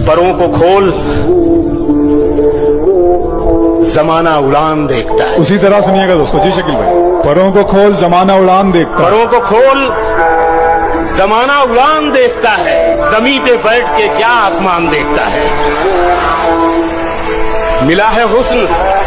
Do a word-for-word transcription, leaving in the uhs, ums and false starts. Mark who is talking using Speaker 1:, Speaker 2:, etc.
Speaker 1: परों को खोल, जमाना उड़ान देखता है।
Speaker 2: उसी तरह सुनिएगा दोस्तों। जी शकील भाई। परों को खोल, जमाना उड़ान देखता है।
Speaker 1: परों को खोल, जमाना उड़ान देखता है। जमीन पे बैठ के क्या आसमान देखता है। मिला है हुस्न